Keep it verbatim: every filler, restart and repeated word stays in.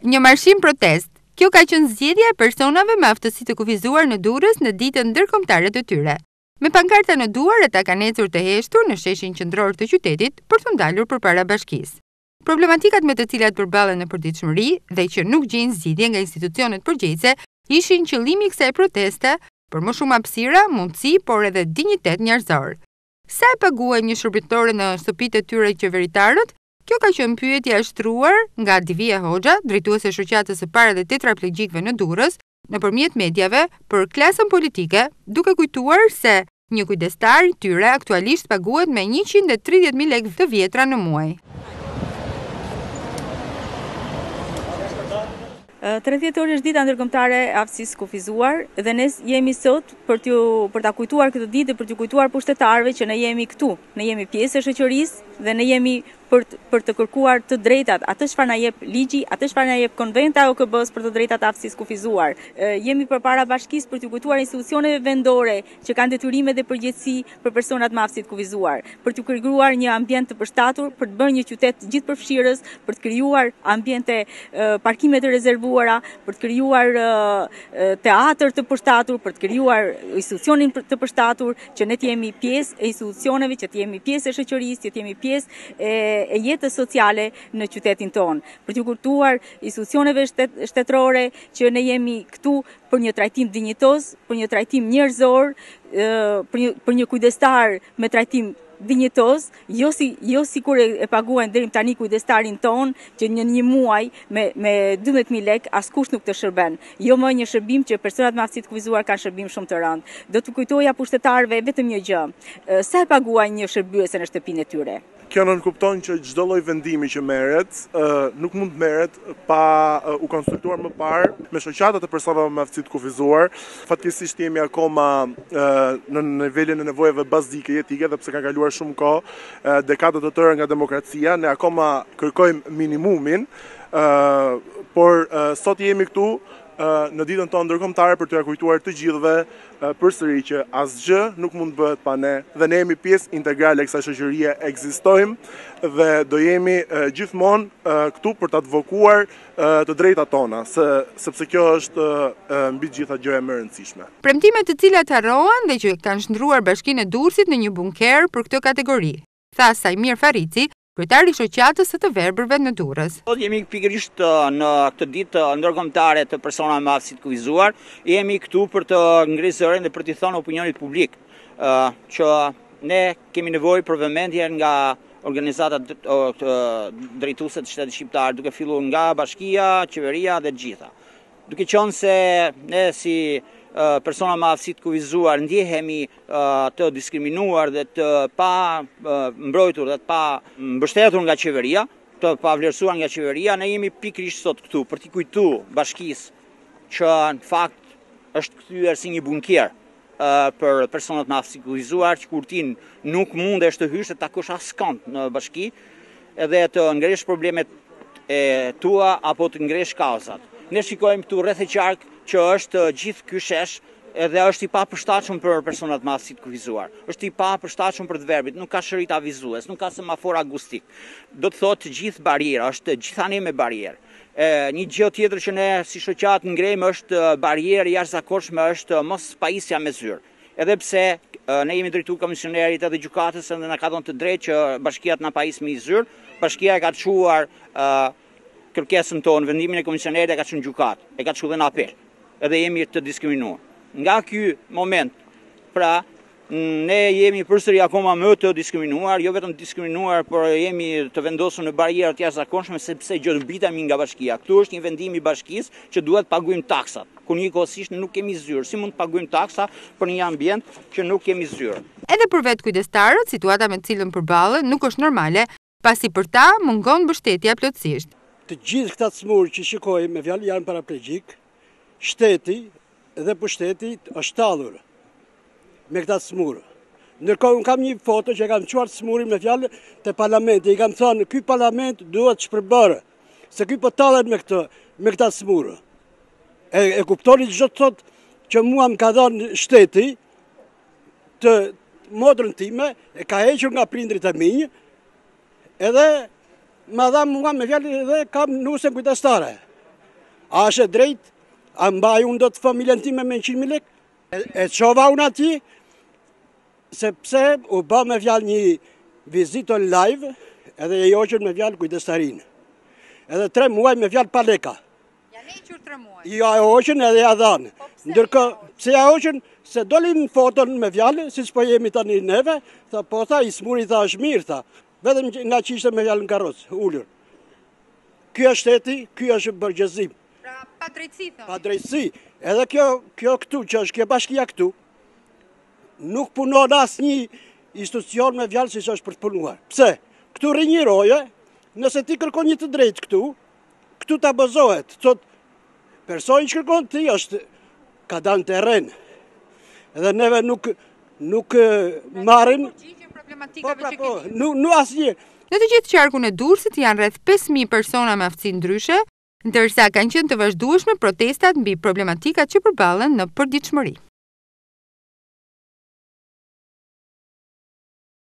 Një marshim protest. Kjo ka qenë zgjedhja e personave me aftësi të kufizuar në Durrës në ditën ndërkombëtare të tyre. Me pankarta në duar, ata kanë ecur të heshtur në sheshin qendror të qytetit për të ndalur përpara bashkisë. Problematikat me të cilat përballen në përditshmëri dhe që nuk gjejnë zgjidhje nga institucionet përgjegjëse ishin qëllimi i kësaj proteste, për më shumë hapësira, mundësi, por edhe dinjitet njerëzor. Sa e paguajnë një shërbëtore në shtëpitë e tyre qeveritarët? Kjo ka qenë pyetja e shtruar nga Divia Hoxha, drejtuese e shoqatës së parë dhe tetraplegjikëve në Durrës, nëpërmjet mediave për klasën politike, duke kujtuar se një kujdestar i tyre aktualisht paguhet me njëqind e tridhjetë mijë lekë të vjetra në muaj. tridhjetë orë është dita ndërkombëtare e aftësisë së kufizuar dhe ne jemi sot për t'ju për ta kujtuar këtë ditë dhe për t'ju kujtuar pushtetarëve që ne jemi këtu, ne jemi pjesë e shoqërisë dhe ne jemi për të, për të kërkuar të drejtat, atë çfarë na jep ligji, atë çfarë na jep konventa e O K B-s për të drejtat e aftësisë kufizuar. E, jemi përpara bashkisë për t'ju kujtuar institucioneve vendore që kanë detyrime dhe përgjegjësi për personat me aftësi të kufizuar, për t'ju krijuar një ambient të përshtatur, për të bërë një qytet gjithëpërfshirës, për të krijuar ambiente e, parkime të rezervuara, për të krijuar e, teatr të përshtatur, për të krijuar institucionin të përshtatur, që ne të jemi pjesë e institucioneve, që të jemi pjesë e shoqërisë, që të jemi pjesë e e jetës sociale në qytetin tonë, për t'ju kujtuar institucioneve shtet, shtetërore që ne jemi këtu për një trajtim dinjitos, për një trajtim njerëzor, për një, për një kujdestar me trajtim dinjitos, jo si jo sikur e, e paguajnë deri tani kujdestarin ton, që në një muaj me me dymbëdhjetë mijë lekë askush nuk të shërben. Jo më një shërbim që personat me aftësi të kufizuar kanë shërbim shumë të rëndë. Do të kujtoja pushtetarëve vetëm një gjë. Sa e paguajnë një shërbyese në shtëpinë e tyre? Kjo nënkupton që çdo lloj vendimi që merret uh, nuk mund të merret pa uh, u konsultuar më parë me shoqatat e personave me aftësi të kufizuar. Fatkeqësisht jemi akoma uh, në nivelin e nevojave bazike jetike dhe pse ka kaluar shumë kohë, uh, dekada të tëra nga demokracia, ne akoma kërkojmë minimumin, uh, por uh, sot jemi këtu në ditën tonë ndërkombëtare për t'ja kujtuar të gjithëve përsëri që asgjë nuk mund të bëhet pa ne dhe ne jemi pjesë integrale e kësaj shoqërie, ekzistojmë dhe do jemi gjithmonë këtu për të advokuar të drejtat tona, se, sepse kjo është mbi gjitha gjë e më e rëndësishme. Premtimet të cilat harrohen dhe që kanë shndruar Bashkinë e Durrësit në një bunker për këtë kategori, tha Sajmir Farrici, kryetari i shoqatës së të verbërve në Durrës. Sot jemi pikërisht në këtë ditë ndërkombëtare të personave me aftësi të kufizuar, jemi këtu për të ngrirë zërin dhe për t'i thënë opinionit publik që ne kemi nevojë për vëmendje nga organizatat drejtuese të shtetit shqiptar, duke filluar nga bashkia, qeveria dhe të gjitha. Duke qenë se ne si persona me aftësi të kufizuar ndjehemi të diskriminuar dhe të pa mbrojtur dhe të pa mbështetur nga qeveria, të pa vlerësuar nga qeveria, ne jemi pikërisht sot këtu për t'i kujtuar bashkisë që në fakt është kthyer si një bunker për personat me aftësi të kufizuar, që kur ti nuk mundesh të hysh të takosh askënd në bashki, edhe të ngresh problemet e tua apo të ngresh kauzat. Ne shikojmë këtu rreth e qark që është gjithë ky shesh edhe është i papërshtatshëm për personat me aftësi të kufizuar. Është i papërshtatshëm për të verbit, nuk ka shërit avizues, nuk ka semafor akustik. Do të thotë gjithë bariera, është gjithani me barierë. E, një gjë tjetër që ne si shoqat ngrejmë është barierë jashtëzakonshme, është mos pajisja me zyrë. Edhe pse ne jemi drejtuar komisionerit edhe gjykatës edhe na ka dhënë të drejtë që bashkia të na pajisë me zyrë, bashkia e ka çuar kërkesën tonë, vendimin e komisionerit e ka çuar në gjykatë, e ka çuar në apel. Edhe jemi të diskriminuar. Nga ky moment, pra, ne jemi përsëri akoma më të diskriminuar, jo vetëm diskriminuar, por jemi të vendosur në barierë të jashtëzakonshme sepse gjobitemi nga bashkia. Këtu është një vendim i bashkisë që duhet paguajmë taksat. Kur njëkohësisht nuk kemi zyrë, si mund të paguajmë taksa për një ambient që nuk kemi zyrë. Edhe për vetë kujdestarët, situata me të cilën përballen nuk është normale, pasi për ta mungon mbështetja plotësisht. Të gjithë këta smur që shikojmë me fjalë janë paraplegjik, shteti dhe pushteti është tallur me këta smur. Ndërkohë unë kam një foto që kam çuar smurin me fjalë te parlamenti, i kam thënë ky parlament duhet shpërbërë, se ky po tallet me këtë me këta smur. E, e kuptoni çdo të thotë që mua më ka dhënë shteti të motrën time, e ka hequr nga prindrit e mi, edhe ma dha mua me fjalë dhe kam nusën kujdestare. A është e drejt? A mbaj unë do të familjen time me njëqind mijë lekë? E, e qova unë ati, sepse u ba me fjalë një vizitë live, edhe e joqën me fjalë kujdestarinë. Edhe tre muaj me fjalë pa leka. Ja nequr tre muaj. Ja hoqën edhe ja dhanë. Ndërko, pse ja hoqën, se dolin foton me fjalë, si që po jemi tani neve, tha, po tha, i smuri tha është mirë, tha. Vedëm nga qishtë me fjalë në karrocë, ullur. Kjo është shteti, kjo është bërgjëzim. Pra, pa drejtësi, thoni. Pa drejtësi. Edhe kjo, kjo këtu, që është kjo bashkia këtu, nuk punon asë një institucion me fjalë si që është për të punuar. Pse? Këtu rinjiroje, nëse ti kërkon një të drejtë këtu, këtu të abazohet. Thot, personi që kërkon ti është, ka danë teren. Edhe neve nuk, nuk marrin... Po, pra, po, nuk, nuk asë një. Në të gjithë qarkun e Durrësit janë rreth pesë mijë persona me aftësi ndryshe, ndërsa kanë qenë të vazhdueshme protestat mbi problematikat që përballen në përditshmëri.